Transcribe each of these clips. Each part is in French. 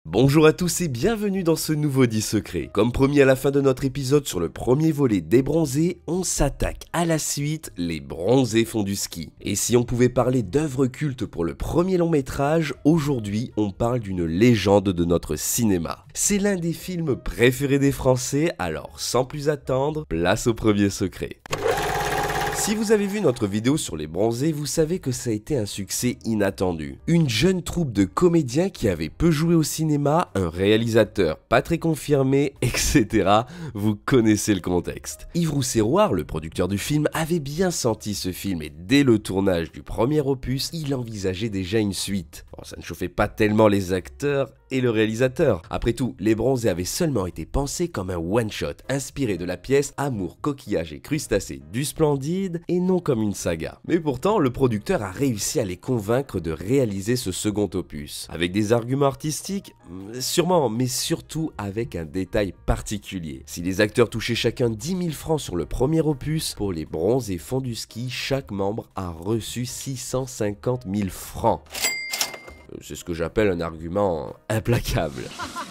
Bonjour à tous et bienvenue dans ce nouveau 10 secrets. Comme promis à la fin de notre épisode sur le premier volet des bronzés, on s'attaque à la suite, les bronzés font du ski. Et si on pouvait parler d'œuvres cultes pour le premier long métrage, aujourd'hui on parle d'une légende de notre cinéma. C'est l'un des films préférés des Français, alors sans plus attendre, place au premier secret. Si vous avez vu notre vidéo sur les bronzés, vous savez que ça a été un succès inattendu. Une jeune troupe de comédiens qui avait peu joué au cinéma, un réalisateur pas très confirmé, etc. Vous connaissez le contexte. Yves Rousset-Rouart, le producteur du film, avait bien senti ce film et dès le tournage du premier opus, il envisageait déjà une suite. Bon, ça ne chauffait pas tellement les acteurs et le réalisateur. Après tout, les bronzés avaient seulement été pensés comme un one-shot, inspiré de la pièce Amour, coquillage et crustacés du Splendide, et non comme une saga. Mais pourtant, le producteur a réussi à les convaincre de réaliser ce second opus. Avec des arguments artistiques, sûrement, mais surtout avec un détail particulier. Si les acteurs touchaient chacun 10 000 francs sur le premier opus, pour les bronzés font du ski, chaque membre a reçu 650 000 francs. C'est ce que j'appelle un argument implacable.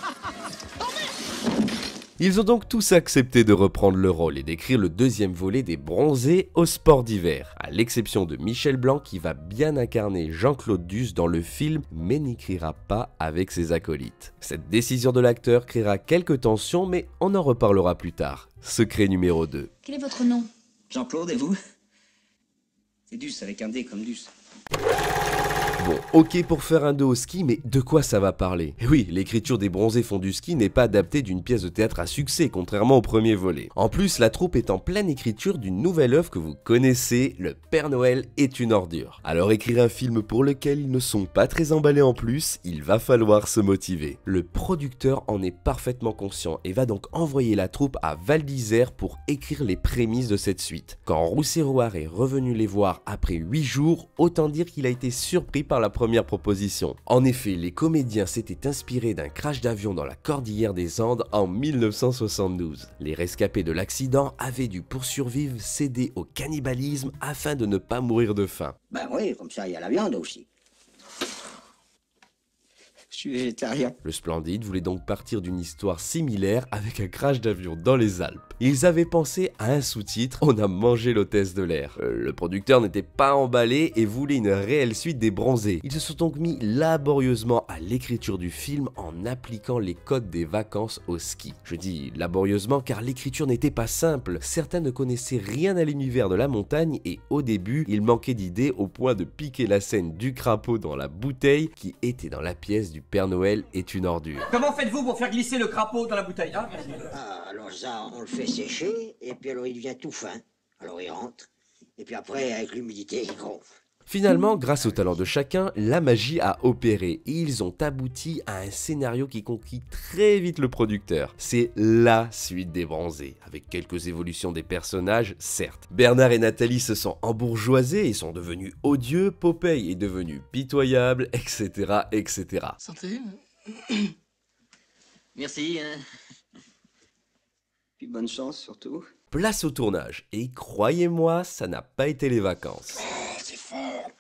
Ils ont donc tous accepté de reprendre le rôle et d'écrire le deuxième volet des bronzés au sport d'hiver, à l'exception de Michel Blanc qui va bien incarner Jean-Claude Duss dans le film mais n'écrira pas avec ses acolytes. Cette décision de l'acteur créera quelques tensions mais on en reparlera plus tard. Secret numéro 2. Quel est votre nom? Jean-Claude, et vous? C'est Duss avec un D comme Duss. Bon, ok pour faire un 2 au ski, mais de quoi ça va parler? Et oui, l'écriture des bronzés font du ski n'est pas adaptée d'une pièce de théâtre à succès, contrairement au premier volet. En plus, la troupe est en pleine écriture d'une nouvelle œuvre que vous connaissez, Le Père Noël est une ordure. Alors écrire un film pour lequel ils ne sont pas très emballés en plus, il va falloir se motiver. Le producteur en est parfaitement conscient et va donc envoyer la troupe à Val d'Isère pour écrire les prémices de cette suite. Quand Rousset-Rouart est revenu les voir après 8 jours, autant dire qu'il a été surpris par la première proposition. En effet, les comédiens s'étaient inspirés d'un crash d'avion dans la cordillère des Andes en 1972. Les rescapés de l'accident avaient dû pour survivre céder au cannibalisme afin de ne pas mourir de faim. Ben oui, comme ça, il y a la viande aussi. Je suis végétarien. Le Splendide voulait donc partir d'une histoire similaire avec un crash d'avion dans les Alpes. Ils avaient pensé à un sous-titre « On a mangé l'hôtesse de l'air ». Le producteur n'était pas emballé et voulait une réelle suite des bronzés. Ils se sont donc mis laborieusement à l'écriture du film en appliquant les codes des vacances au ski. Je dis laborieusement car l'écriture n'était pas simple. Certains ne connaissaient rien à l'univers de la montagne et au début, il manquait d'idées au point de piquer la scène du crapaud dans la bouteille qui était dans la pièce du Père Noël est une ordure. Comment faites-vous pour faire glisser le crapaud dans la bouteille, hein? Alors ça, on le fait sécher, et puis alors il devient tout fin. Alors il rentre, et puis après, avec l'humidité, il gonfle. Finalement, grâce au talent de chacun, la magie a opéré et ils ont abouti à un scénario qui conquit très vite le producteur. C'est LA suite des bronzés, avec quelques évolutions des personnages, certes. Bernard et Nathalie se sont embourgeoisés et sont devenus odieux, Popeye est devenu pitoyable, etc. etc. Santé. Merci. Puis bonne chance surtout. Place au tournage, et croyez-moi, ça n'a pas été les vacances. C'est fort.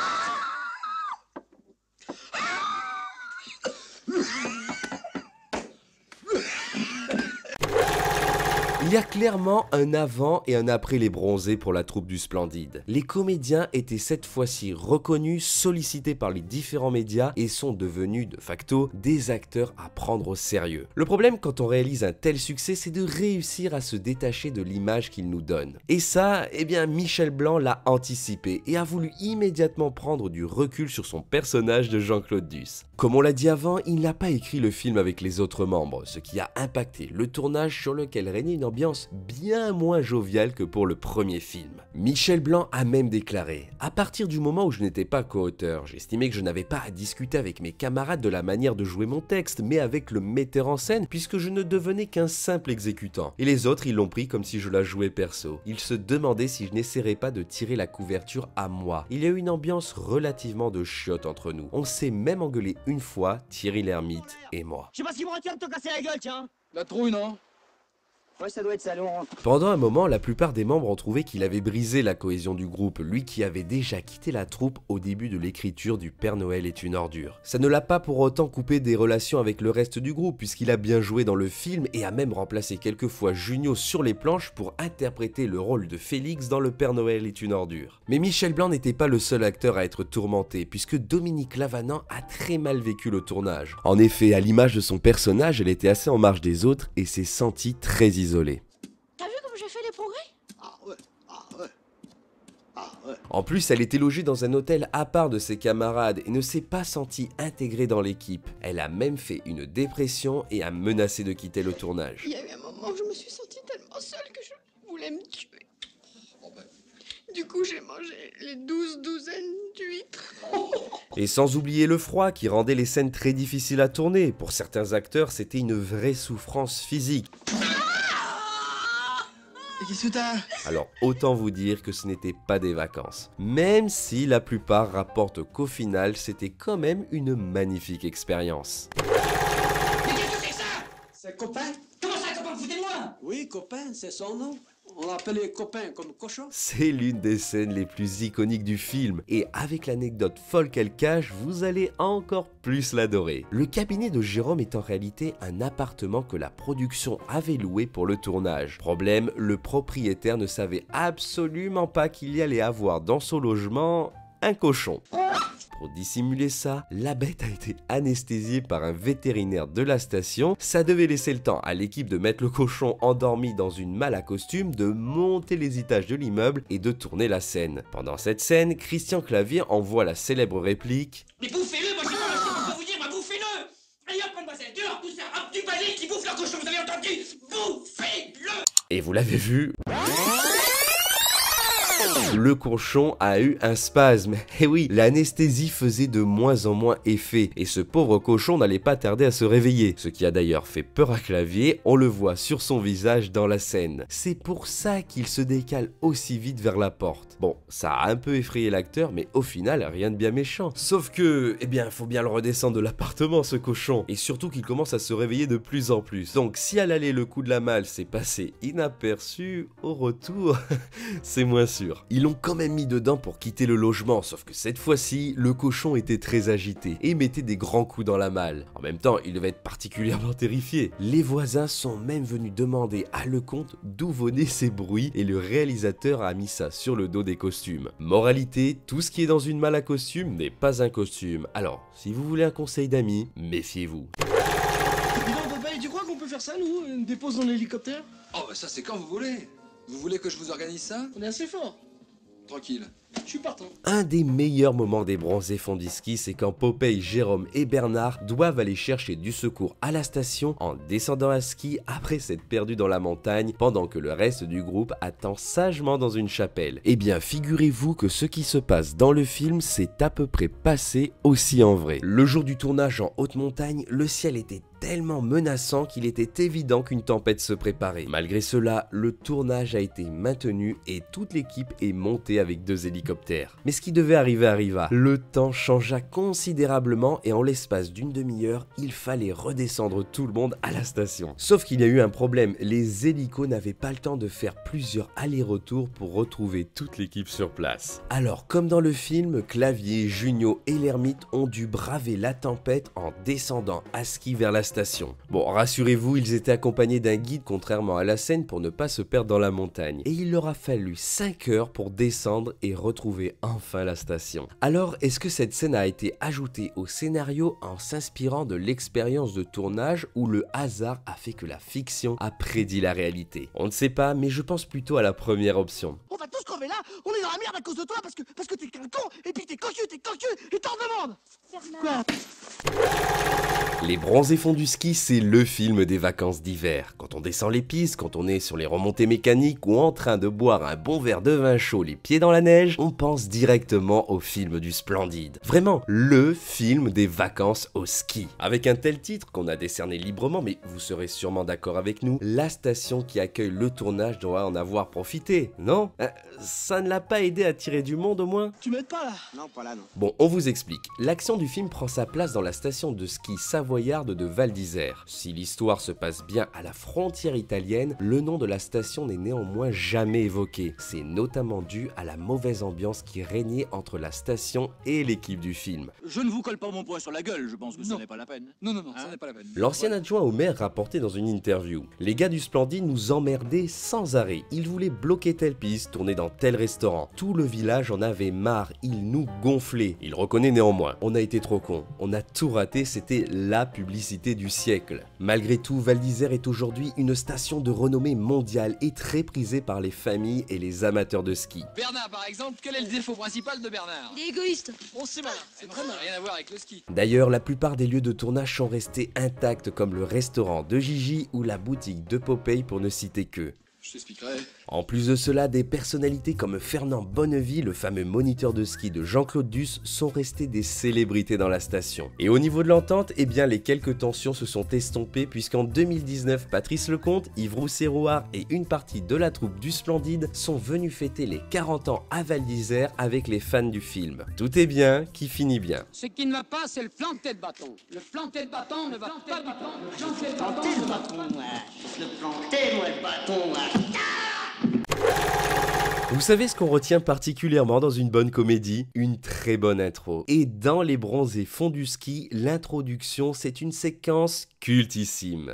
Il y a clairement un avant et un après les bronzés pour la troupe du Splendide. Les comédiens étaient cette fois-ci reconnus, sollicités par les différents médias et sont devenus de facto des acteurs à prendre au sérieux. Le problème quand on réalise un tel succès, c'est de réussir à se détacher de l'image qu'ils nous donnent. Et ça, eh bien Michel Blanc l'a anticipé et a voulu immédiatement prendre du recul sur son personnage de Jean-Claude Duss. Comme on l'a dit avant, il n'a pas écrit le film avec les autres membres, ce qui a impacté le tournage sur lequel régnait une ambiance bien moins joviale que pour le premier film. Michel Blanc a même déclaré « À partir du moment où je n'étais pas co-auteur, j'estimais que je n'avais pas à discuter avec mes camarades de la manière de jouer mon texte, mais avec le metteur en scène, puisque je ne devenais qu'un simple exécutant. Et les autres, ils l'ont pris comme si je la jouais perso. Ils se demandaient si je n'essaierais pas de tirer la couverture à moi. Il y a eu une ambiance relativement de chiotte entre nous. On s'est même engueulé une fois, Thierry Lhermitte et moi. » Je sais pas ce qui me retient de te casser la gueule, tiens. La trouille, non? Ouais, ça doit être ça, on rentre. Pendant un moment, la plupart des membres ont trouvé qu'il avait brisé la cohésion du groupe, lui qui avait déjà quitté la troupe au début de l'écriture du Père Noël est une ordure. Ça ne l'a pas pour autant coupé des relations avec le reste du groupe, puisqu'il a bien joué dans le film et a même remplacé quelquefois Junio sur les planches pour interpréter le rôle de Félix dans le Père Noël est une ordure. Mais Michel Blanc n'était pas le seul acteur à être tourmenté, puisque Dominique Lavanant a très mal vécu le tournage. En effet, à l'image de son personnage, elle était assez en marge des autres et s'est sentie très isolée. T'as vu comme j'ai fait des progrès? Ah ouais, ah ouais, ah ouais. En plus, elle était logée dans un hôtel à part de ses camarades et ne s'est pas sentie intégrée dans l'équipe. Elle a même fait une dépression et a menacé de quitter le tournage. Il y a eu un moment où je me suis sentie tellement seule que je voulais me tuer. Du coup, j'ai mangé les 12 douzaines d'huîtres. Et sans oublier le froid qui rendait les scènes très difficiles à tourner. Pour certains acteurs, c'était une vraie souffrance physique. Qu'est-ce que t'as? Alors autant vous dire que ce n'était pas des vacances. Même si la plupart rapportent qu'au final, c'était quand même une magnifique expérience. Mais qu'est-ce que c'est que ça? C'est copain? Comment ça, copain, foutez de moi? Oui, copain, c'est son nom. On l'appelait copain comme cochon. C'est l'une des scènes les plus iconiques du film, et avec l'anecdote folle qu'elle cache, vous allez encore plus l'adorer. Le cabinet de Jérôme est en réalité un appartement que la production avait loué pour le tournage. Problème, le propriétaire ne savait absolument pas qu'il y allait avoir dans son logement un cochon. Pour dissimuler ça, la bête a été anesthésiée par un vétérinaire de la station. Ça devait laisser le temps à l'équipe de mettre le cochon endormi dans une malle à costume, de monter les étages de l'immeuble et de tourner la scène. Pendant cette scène, Christian Clavier envoie la célèbre réplique « Mais bouffez-le, moi je sais pas quoi vous dire, moi bouffez-le! Allez hop, mademoiselle, dehors, tout ça, hop, du balai qui bouffe leur cochon, vous avez entendu? Bouffez-le! » Et vous l'avez vu, le cochon a eu un spasme. Et oui, l'anesthésie faisait de moins en moins effet et ce pauvre cochon n'allait pas tarder à se réveiller. Ce qui a d'ailleurs fait peur à Clavier, on le voit sur son visage dans la scène. C'est pour ça qu'il se décale aussi vite vers la porte. Bon, ça a un peu effrayé l'acteur, mais au final, rien de bien méchant. Sauf que, eh bien, faut bien le redescendre de l'appartement, ce cochon. Et surtout qu'il commence à se réveiller de plus en plus. Donc, si à l'aller, le coup de la malle s'est passé inaperçu, au retour, c'est moins sûr. Ils l'ont quand même mis dedans pour quitter le logement, sauf que cette fois-ci, le cochon était très agité et mettait des grands coups dans la malle. En même temps, il devait être particulièrement terrifié. Les voisins sont même venus demander à Lecomte d'où venaient ces bruits et le réalisateur a mis ça sur le dos des costumes. Moralité, tout ce qui est dans une malle à costume n'est pas un costume. Alors, si vous voulez un conseil d'amis, méfiez-vous. Dis donc, papa, tu crois qu'on peut faire ça, nous? Une dépose dans l'hélicoptère? Oh bah ça c'est quand vous voulez. Vous voulez que je vous organise ça? On est assez fort. Tranquille. Je suis partant. Un des meilleurs moments des Bronzés font du ski, c'est quand Popeye, Jérôme et Bernard doivent aller chercher du secours à la station en descendant à ski après s'être perdus dans la montagne pendant que le reste du groupe attend sagement dans une chapelle. Eh bien, figurez-vous que ce qui se passe dans le film s'est à peu près passé aussi en vrai. Le jour du tournage en haute montagne, le ciel était tellement menaçant qu'il était évident qu'une tempête se préparait. Malgré cela, le tournage a été maintenu et toute l'équipe est montée avec 2 hélicoptères. Mais ce qui devait arriver arriva. Le temps changea considérablement et en l'espace d'une demi-heure, il fallait redescendre tout le monde à la station. Sauf qu'il y a eu un problème, les hélicos n'avaient pas le temps de faire plusieurs allers-retours pour retrouver toute l'équipe sur place. Alors, comme dans le film, Clavier, Junio et l'ermite ont dû braver la tempête en descendant à ski vers la station. Bon, rassurez-vous, ils étaient accompagnés d'un guide contrairement à la scène pour ne pas se perdre dans la montagne. Et il leur a fallu 5 heures pour descendre et retrouver enfin la station. Alors, est-ce que cette scène a été ajoutée au scénario en s'inspirant de l'expérience de tournage ou le hasard a fait que la fiction a prédit la réalité? On ne sait pas, mais je pense plutôt à la première option. On va tous crever là. On est dans la merde à cause de toi parce que t'es qu'un con. Et puis t'es cocu et t'en demandes. Quoi? Les Bronzés font du ski, c'est le film des vacances d'hiver. Quand on descend les pistes, quand on est sur les remontées mécaniques ou en train de boire un bon verre de vin chaud les pieds dans la neige, on pense directement au film du Splendide. Vraiment, le film des vacances au ski. Avec un tel titre qu'on a décerné librement, mais vous serez sûrement d'accord avec nous, la station qui accueille le tournage doit en avoir profité, non? ça ne l'a pas aidé à tirer du monde au moins? Tu m'aides pas là? Non, pas là, non. Bon, on vous explique. L'action du film prend sa place dans la station de ski savoyarde de Val d'Isère. Si l'histoire se passe bien à la frontière italienne, le nom de la station n'est néanmoins jamais évoqué. C'est notamment dû à la mauvaise ambiance qui régnait entre la station et l'équipe du film. Je ne vous colle pas mon poing sur la gueule, je pense que ce n'est pas la peine. Non, ça n'est pas la peine. L'ancien adjoint au maire rapportait dans une interview: les gars du Splendide nous emmerdaient sans arrêt. Ils voulaient bloquer telle piste, tourner dans tel restaurant. Tout le village en avait marre, ils nous gonflaient. Il reconnaît néanmoins: on a été trop cons, on a tout raté, c'était la publicité du siècle. Malgré tout, Val d'Isère est aujourd'hui une station de renommée mondiale et très prisée par les familles et les amateurs de ski. Bernard, par exemple, quel est le défaut principal de Bernard? Il est égoïste. Oh, c'est malin, c'est très malin. Rien à voir avec le ski. D'ailleurs, la plupart des lieux de tournage sont restés intacts, comme le restaurant de Gigi ou la boutique de Popeye pour ne citer que. Je t'expliquerai. En plus de cela, des personnalités comme Fernand Bonnevie, le fameux moniteur de ski de Jean-Claude Duss, sont restés des célébrités dans la station. Et au niveau de l'entente, eh bien les quelques tensions se sont estompées puisqu'en 2019, Patrice Lecomte, Yves Rousset-Rouart et une partie de la troupe du Splendide sont venus fêter les 40 ans à Val d'Isère avec les fans du film. Tout est bien qui finit bien. Ce qui ne va pas, c'est le planté de bâton. Le planté de bâton ne va pas du tout. Le planté de bâton. Vous savez ce qu'on retient particulièrement dans une bonne comédie? Une très bonne intro. Et dans Les Bronzés font du ski, l'introduction, c'est une séquence cultissime.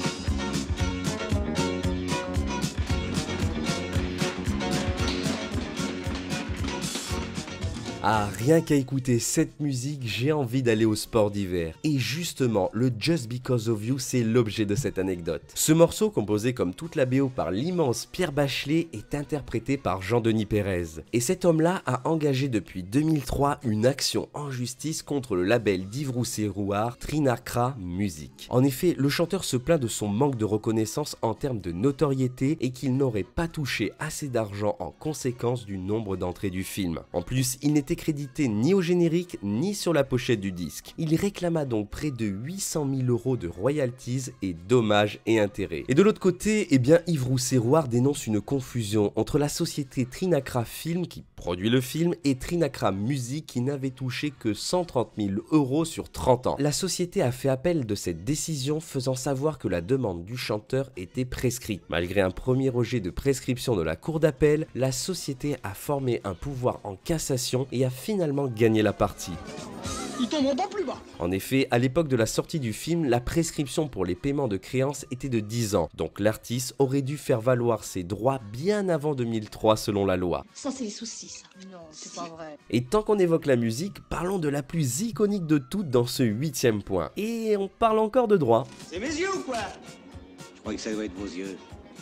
Ah, rien qu'à écouter cette musique, j'ai envie d'aller au sport d'hiver. Et justement, le Just Because of You, c'est l'objet de cette anecdote. Ce morceau, composé comme toute la BO par l'immense Pierre Bachelet, est interprété par Jean-Denis Pérez. Et cet homme-là a engagé depuis 2003 une action en justice contre le label d'Yves Rousset-Rouart, Trinacra Music. En effet, le chanteur se plaint de son manque de reconnaissance en termes de notoriété et qu'il n'aurait pas touché assez d'argent en conséquence du nombre d'entrées du film. En plus, il n'était crédité ni au générique ni sur la pochette du disque. Il réclama donc près de 800 000 € de royalties et dommages et intérêts. Et de l'autre côté, eh bien Yves Rousset-Rouart dénonce une confusion entre la société Trinacra Film qui produit le film et Trinacra Music qui n'avait touché que 130 000 € sur 30 ans. La société a fait appel de cette décision, faisant savoir que la demande du chanteur était prescrite. Malgré un premier rejet de prescription de la cour d'appel, la société a formé un pouvoir en cassation et a finalement gagné la partie. Ils tomberont pas plus bas. En effet, à l'époque de la sortie du film, la prescription pour les paiements de créances était de 10 ans. Donc l'artiste aurait dû faire valoir ses droits bien avant 2003 selon la loi. Ça, c'est les soucis, ça. Non, c'est pas vrai. Et tant qu'on évoque la musique, parlons de la plus iconique de toutes dans ce 8e point. Et on parle encore de droit. C'est mes yeux ou quoi? Je crois que ça doit être vos yeux.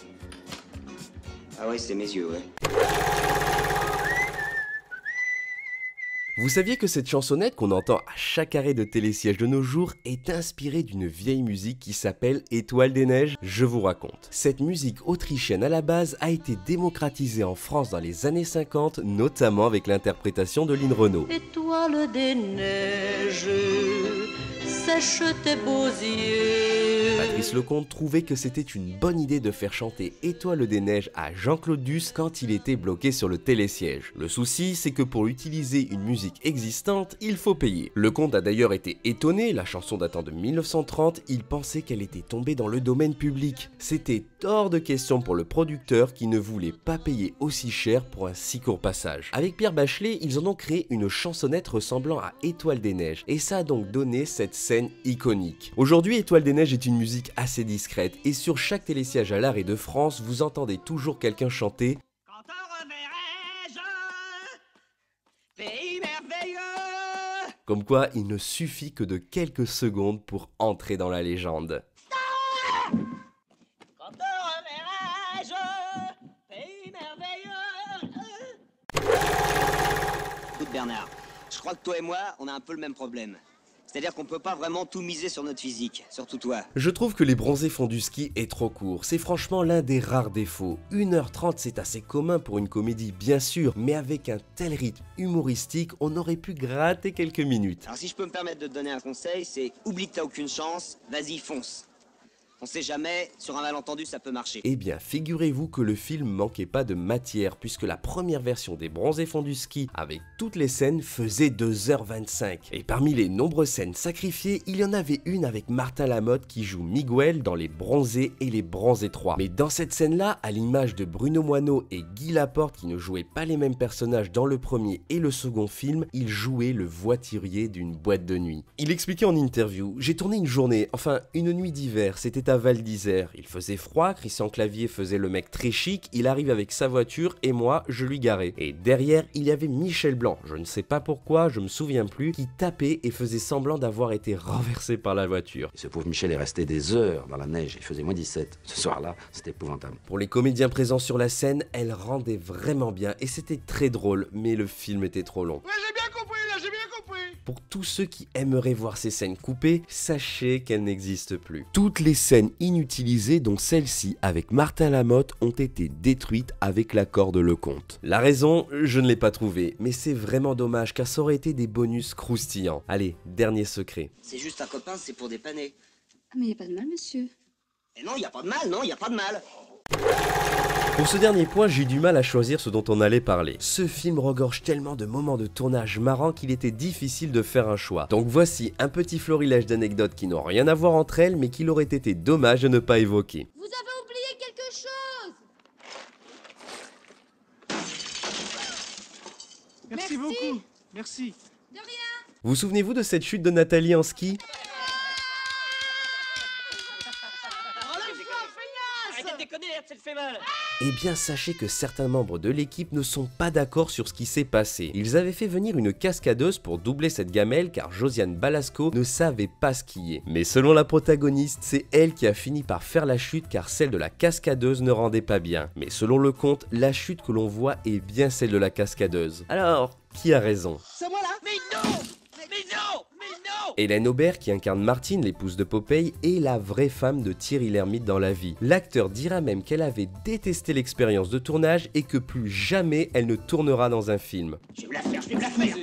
Ah ouais, c'est mes yeux, ouais. Vous saviez que cette chansonnette qu'on entend à chaque arrêt de télésiège de nos jours est inspirée d'une vieille musique qui s'appelle Étoile des Neiges? Je vous raconte. Cette musique autrichienne à la base a été démocratisée en France dans les années 50, notamment avec l'interprétation de Lynn Renaud. Étoile des neiges, sèche tes beaux yeux. Patrice Lecomte trouvait que c'était une bonne idée de faire chanter Étoile des Neiges à Jean-Claude Duss quand il était bloqué sur le télésiège. Le souci, c'est que pour utiliser une musique existante, il faut payer. Lecomte a d'ailleurs été étonné, la chanson datant de 1930, il pensait qu'elle était tombée dans le domaine public. C'était hors de question pour le producteur qui ne voulait pas payer aussi cher pour un si court passage. Avec Pierre Bachelet, ils ont donc créé une chansonnette ressemblant à Étoile des Neiges, et ça a donc donné cette scène iconique. Aujourd'hui, Étoile des Neiges est une musique assez discrète, et sur chaque télésiège à l'arrêt de France, vous entendez toujours quelqu'un chanter « Quand te reverrai-je, pays merveilleux ?» Comme quoi, il ne suffit que de quelques secondes pour entrer dans la légende. Quand te reverrai-je, pays merveilleux. Écoute Bernard, je crois que toi et moi, on a un peu le même problème. C'est-à-dire qu'on peut pas vraiment tout miser sur notre physique, surtout toi. Je trouve que Les Bronzés font du ski est trop court, c'est franchement l'un des rares défauts. 1h30 c'est assez commun pour une comédie bien sûr, mais avec un tel rythme humoristique, on aurait pu gratter quelques minutes. Alors si je peux me permettre de te donner un conseil, c'est oublie que t'as aucune chance, vas-y fonce. On sait jamais, sur un malentendu ça peut marcher. Eh bien, figurez-vous que le film manquait pas de matière puisque la première version des Bronzés font du ski avec toutes les scènes faisait 2h25. Et parmi les nombreuses scènes sacrifiées, il y en avait une avec Martin Lamotte qui joue Miguel dans Les Bronzés et Les Bronzés 3. Mais dans cette scène-là, à l'image de Bruno Moineau et Guy Laporte qui ne jouaient pas les mêmes personnages dans le premier et le second film, il jouait le voiturier d'une boîte de nuit. Il expliquait en interview: j'ai tourné une journée, enfin une nuit d'hiver, c'était à Val d'Isère. Il faisait froid, Christian Clavier faisait le mec très chic, il arrive avec sa voiture et moi je lui garais. Et derrière il y avait Michel Blanc, je ne sais pas pourquoi, je me souviens plus, qui tapait et faisait semblant d'avoir été renversé par la voiture. Ce pauvre Michel est resté des heures dans la neige, il faisait moins 17. Ce soir-là, c'était épouvantable. Pour les comédiens présents sur la scène, elle rendait vraiment bien et c'était très drôle, mais le film était trop long. Ouais, j'ai bien compris, là, j'ai bien compris. Pour tous ceux qui aimeraient voir ces scènes coupées, sachez qu'elles n'existent plus. Toutes les scènes inutilisées, dont celle-ci avec Martin Lamotte, ont été détruites avec l'accord de Lecomte. La raison, je ne l'ai pas trouvée, mais c'est vraiment dommage car ça aurait été des bonus croustillants. Allez, dernier secret. C'est juste un copain, c'est pour dépanner. Ah, mais y a pas de mal, monsieur. Et non, y a pas de mal, non, y a pas de mal. Pour ce dernier point, j'ai eu du mal à choisir ce dont on allait parler. Ce film regorge tellement de moments de tournage marrants qu'il était difficile de faire un choix. Donc voici un petit florilège d'anecdotes qui n'ont rien à voir entre elles, mais qu'il aurait été dommage de ne pas évoquer. Vous avez oublié quelque chose. Merci beaucoup. Merci. De rien. Vous souvenez-vous de cette chute de Nathalie en ski ? Arrêtez de déconner, ça te fait mal. Eh bien sachez que certains membres de l'équipe ne sont pas d'accord sur ce qui s'est passé. Ils avaient fait venir une cascadeuse pour doubler cette gamelle car Josiane Balasco ne savait pas skier. Mais selon la protagoniste, c'est elle qui a fini par faire la chute car celle de la cascadeuse ne rendait pas bien. Mais selon le conte, la chute que l'on voit est bien celle de la cascadeuse. Alors, qui a raison ? C'est moi là. Mais non. Mais non. Mais non. Hélène Aubert, qui incarne Martine, l'épouse de Popeye, est la vraie femme de Thierry Lhermitte dans la vie. L'acteur dira même qu'elle avait détesté l'expérience de tournage et que plus jamais elle ne tournera dans un film. Je vais me la faire, je vais me la faire.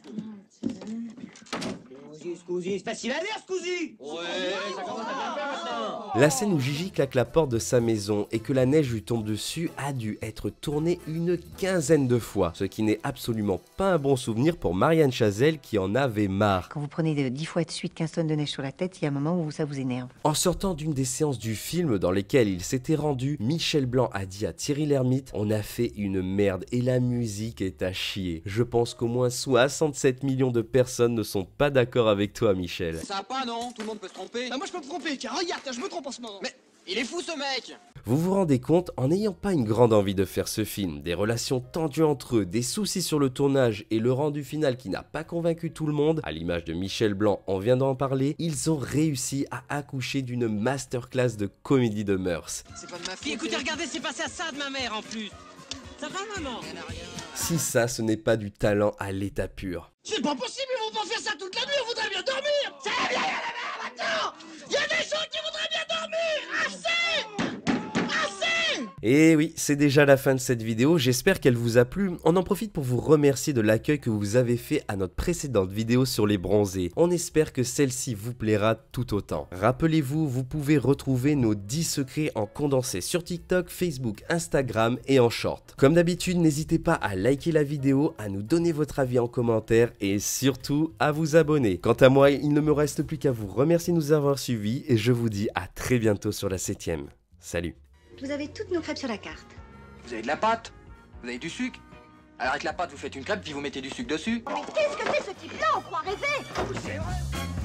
Scusi, c'est facile à dire, Scusi. Ouais, ça commence à bien faire maintenant. La scène où Gigi claque la porte de sa maison et que la neige lui tombe dessus a dû être tournée une quinzaine de fois, ce qui n'est absolument pas un bon souvenir pour Marianne Chazelle qui en avait marre. Quand vous prenez 10 fois de suite 15 tonnes de neige sur la tête, il y a un moment où ça vous énerve. En sortant d'une des séances du film dans lesquelles il s'était rendu, Michel Blanc a dit à Thierry Lhermitte: on a fait une merde et la musique est à chier. Je pense qu'au moins 67 millions de personnes ne sont pas d'accord avec toi, Michel. Sympa, non? Tout le monde peut se tromper. Bah, moi, je peux me tromper, tiens, regarde, tiens, je me trompe en ce moment. Mais il est fou, ce mec! Vous vous rendez compte, en n'ayant pas une grande envie de faire ce film, des relations tendues entre eux, des soucis sur le tournage et le rendu final qui n'a pas convaincu tout le monde, à l'image de Michel Blanc, on vient d'en parler, ils ont réussi à accoucher d'une masterclass de comédie de mœurs. C'est pas de ma Puis faute. écoutez, regardez, c'est passé à ça de ma mère en plus. Ça va, maman? Si ça, ce n'est pas du talent à l'état pur. C'est pas possible, ils vont pas faire ça toute la nuit, on voudrait bien dormir. C'est bien, il y a la mer maintenant. Il y a des gens qui voudraient bien dormir. Assez. Assez. Et oui, c'est déjà la fin de cette vidéo, j'espère qu'elle vous a plu. On en profite pour vous remercier de l'accueil que vous avez fait à notre précédente vidéo sur les bronzés. On espère que celle-ci vous plaira tout autant. Rappelez-vous, vous pouvez retrouver nos 10 secrets en condensé sur TikTok, Facebook, Instagram et en short. Comme d'habitude, n'hésitez pas à liker la vidéo, à nous donner votre avis en commentaire et surtout à vous abonner. Quant à moi, il ne me reste plus qu'à vous remercier de nous avoir suivis et je vous dis à très bientôt sur la 7ème. Salut! Vous avez toutes nos crêpes sur la carte. Vous avez de la pâte? Vous avez du sucre? Alors avec la pâte, vous faites une crêpe, puis vous mettez du sucre dessus. Mais qu'est-ce que c'est ce type-là? On croit rêver. C'est vrai.